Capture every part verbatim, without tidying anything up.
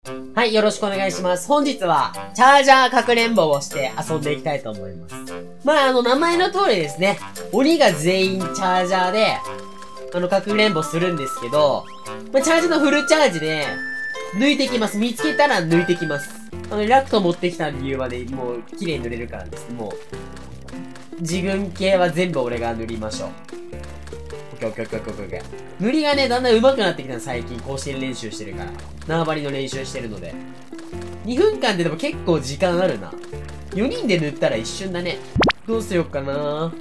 はい、よろしくお願いします。本日は、チャージャーかくれんぼをして遊んでいきたいと思います。まあ、あの、名前の通りですね。鬼が全員チャージャーで、あの、かくれんぼするんですけど、まあ、チャージャーのフルチャージで、抜いてきます。見つけたら抜いてきます。あの、ラクト持ってきた理由はね、もう、綺麗に塗れるからです。もう、自分系は全部俺が塗りましょう。オッケーオッケーオッケーオッケーオッケー。塗りがね、だんだん上手くなってきたの、最近。甲子園練習してるから。縄張りの練習してるので。にふんかんででも結構時間あるな。よにんで塗ったら一瞬だね。どうしよっかなう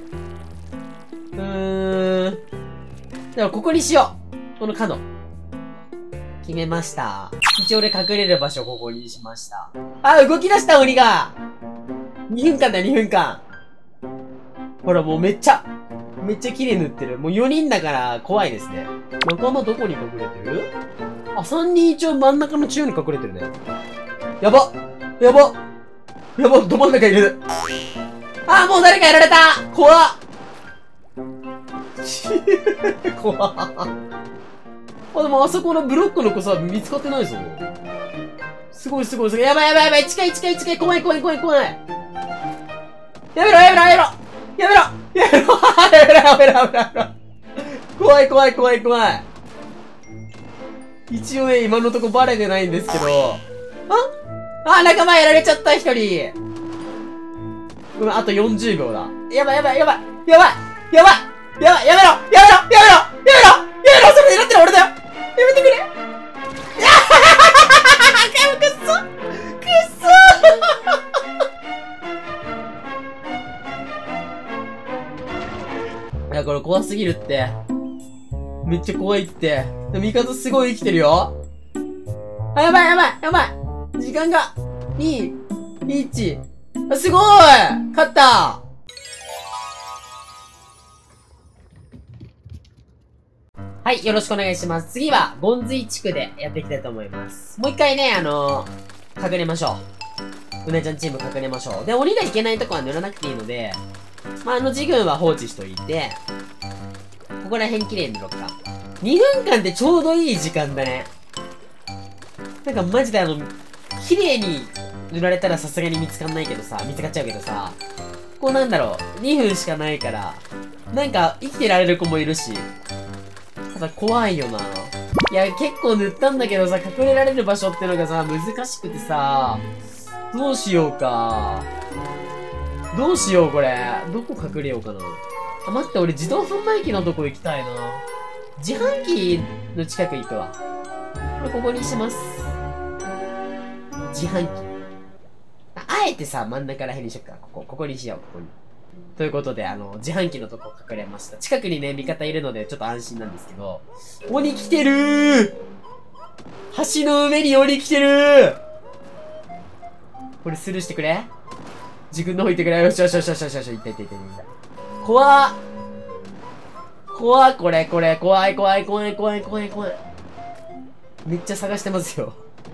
ーん。でもここにしよう。この角。決めました。一応俺隠れる場所ここにしました。あ、動き出した鬼が !に 分間だよ、にふんかん。ほら、もうめっちゃ、めっちゃ綺麗に塗ってる。もうよにんだから怖いですね。仲間どこに隠れてる？あ、さんにん一応真ん中の中央に隠れてるね。やばやばやばど真ん中いる。あ、もう誰かやられた怖っ怖っあ、でもあそこのブロックの子さ、見つかってないぞ。すごいすごいすごい。やばいやばいやばい。近い近い近い。怖い怖い怖い怖い。やめろやめろやめろやめろやめろやめろやめろやめろやめろ怖い怖い怖い怖い。一応ね、今のとこバレてないんですけど。ああ、仲間やられちゃった、一人。ごめん、あとよんじゅうびょうだ。やばいやばいやばいやばいやばいやばいやめろやめろやめろやめろやめろそれ狙ってる俺だよやめてくれやーくっそくっそいや、これ怖すぎるって。めっちゃ怖いって。でも味方すごい生きてるよ。あ、やばいやばいやばい時間が、に、いち。あ、すごい勝ったはい、よろしくお願いします。次は、ゴンズイ地区でやっていきたいと思います。もう一回ね、あのー、隠れましょう。うなちゃんチーム隠れましょう。で、鬼がいけないとこは塗らなくていいので、まあ、あの自軍は放置しといて、ここら辺綺麗に塗ろうか。にふんかんってちょうどいい時間だね。なんかマジであの、綺麗に塗られたらさすがに見つかんないけどさ、見つかっちゃうけどさ、こうなんだろう、にふんしかないから、なんか生きてられる子もいるし、ただ怖いよな。いや、結構塗ったんだけどさ、隠れられる場所ってのがさ、難しくてさ、どうしようか。どうしようこれ。どこ隠れようかな。あ、待って、俺自動販売機のとこ行きたいな。自販機の近く行くわ。これここにします。自販機。あ、あえてさ、真ん中ら辺にしよっか。ここ、ここにしよう、ここに。ということで、あの、自販機のとこ隠れました。近くにね、味方いるので、ちょっと安心なんですけど。鬼来てるー橋の上に鬼来てるーこれスルーしてくれ自分の方行ってくれよしよしよしよしよしよし、いったいったいったいった。怖っ怖っこれこれ、怖い怖い怖い怖い怖い怖い。めっちゃ探してますよ。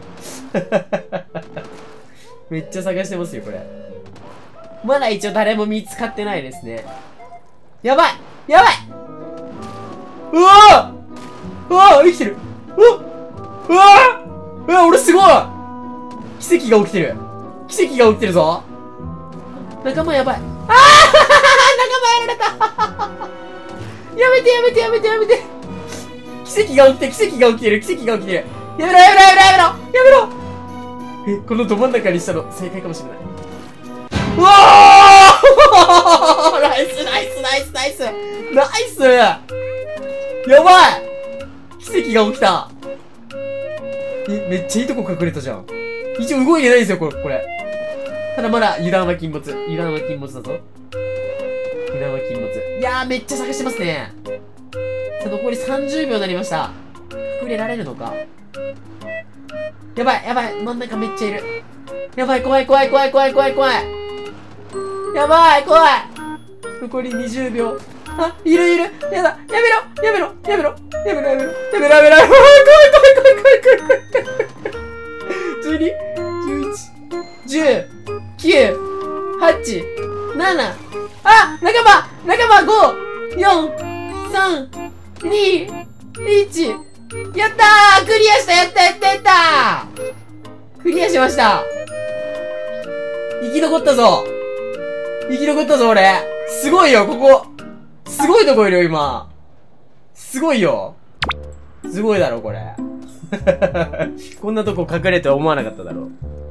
めっちゃ探してますよ、これ。まだ一応誰も見つかってないですね。やばいやばいうわーうわー生きてるうわうわうわ俺すごい奇跡が起きてる奇跡が起きてるぞ仲間やばいああ仲間やられたやめてやめてやめてやめて奇跡が起きてる奇跡が起きてる奇跡が起きてるやめろやめろやめろやめろやめろえ、このど真ん中にしたの正解かもしれない。うわーナイスナイスナイスナイスナイスやばい奇跡が起きたえ、めっちゃいいとこ隠れたじゃん。一応動いてないですよ、これ。これただまだ油断は禁物。油断は禁物だぞ。油断は禁物。いやー、めっちゃ探してますね。さあ、残りさんじゅうびょうになりました。隠れられるのかやばい、やばい、真ん中めっちゃいる。やばい、怖い、怖い、怖い、怖い、怖い、怖い。やばい、怖い。残りにじゅうびょう。あ、いるいる。やだ、やめろ、やめろ、やめろ、やめろ、やめろ、やめろ、やめろ、やめろ。怖い、怖い、怖い、怖い、怖い、怖い。じゅうに、じゅういち、じゅう、きゅう、はち、なな、あ、仲間仲間ご、よん、さん、に、いち、やったークリアしたやったやったやったークリアしました。生き残ったぞ。生き残ったぞ、俺。すごいよ、ここ。すごいとこいるよ、今。すごいよ。すごいだろ、これ。こんなとこ隠れて思わなかっただろう。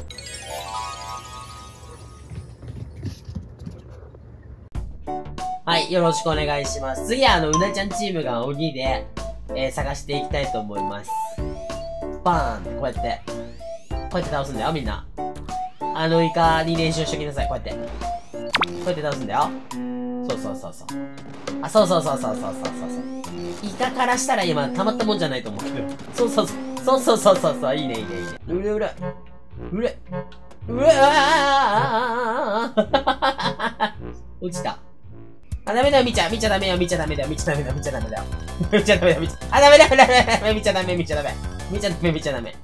はい、よろしくお願いします。次はあの、うなちゃんチームが鬼で、えー、探していきたいと思います。バーンってこうやって。こうやって倒すんだよ、みんな。あのイカに練習しときなさい、こうやって。こうやって倒すんだよ。そうそうそうそう。あ、そうそうそうそうそうそうそう。イカからしたら今、たまったもんじゃないと思うけど。そうそうそう。そうそうそうそうそう。いいね、いいね、いいね。うれうれ。うれ。うれあー落ちた。あ、ダメだよ、見ちゃ、見ちゃダメよ、見ちゃダメだよ、見ちゃダメだよ、見ちゃダメだよ。見ちゃダメだよ、見ちゃ、あ、ダメだよ、ダメだよ、見ちゃダメ、見ちゃダメ。見ちゃダメ、見ちゃダメ。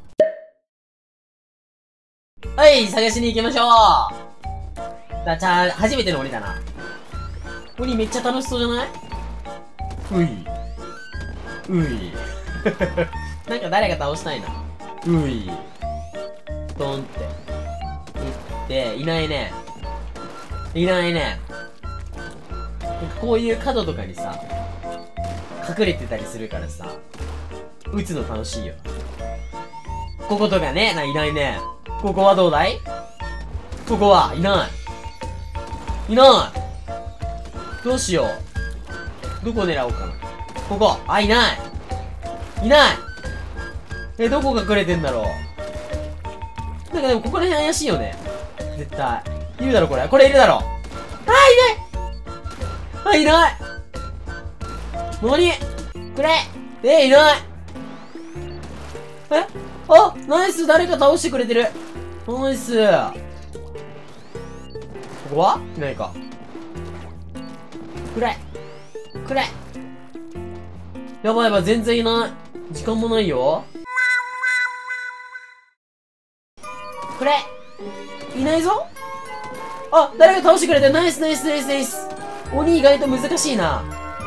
はい、探しに行きましょう。だ、じゃあ、初めての鬼だな。鬼めっちゃ楽しそうじゃない？うい。うい。なんか誰か倒したいな。うい。ドンって。いって、いないね。いないね。こういう角とかにさ、隠れてたりするからさ、撃つの楽しいよ。こことかね、な、いないね。ここはどうだい？ここは、いない。いない。どうしよう。どこ狙おうかな。ここ。あ、いない。いない。え、どこ隠れてんだろう。なんかでもここら辺怪しいよね。絶対。いるだろ、これ。これいるだろ。あ、いない。あ、いない。なにくれ。え、いない。えあ、ナイス。誰か倒してくれてる。ナイス。ここはいないか。くれ。くれ。やばいやばい、全然いない。時間もないよ。くれ。いないぞ。あ、誰か倒してくれてる。ナイスナイスナイスナイス。鬼意外と難しいな。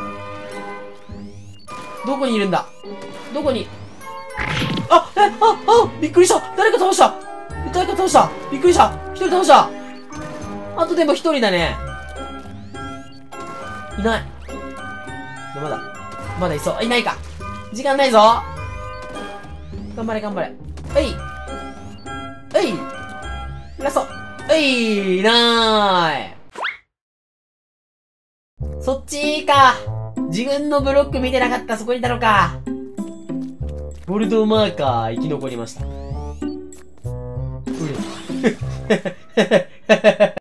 どこにいるんだ？どこに？あ、え、あ、あ、びっくりした。誰か倒した。誰か倒した。びっくりした。一人倒した。あとでも一人だね。いない。まだ、まだいそう。いないか。時間ないぞ。頑張れ頑張れ。えい。えい。ラスト。えい。いなーい。そっちか。自分のブロック見てなかった。そこにいたのか。ボルドーマーカー生き残りました。うれ。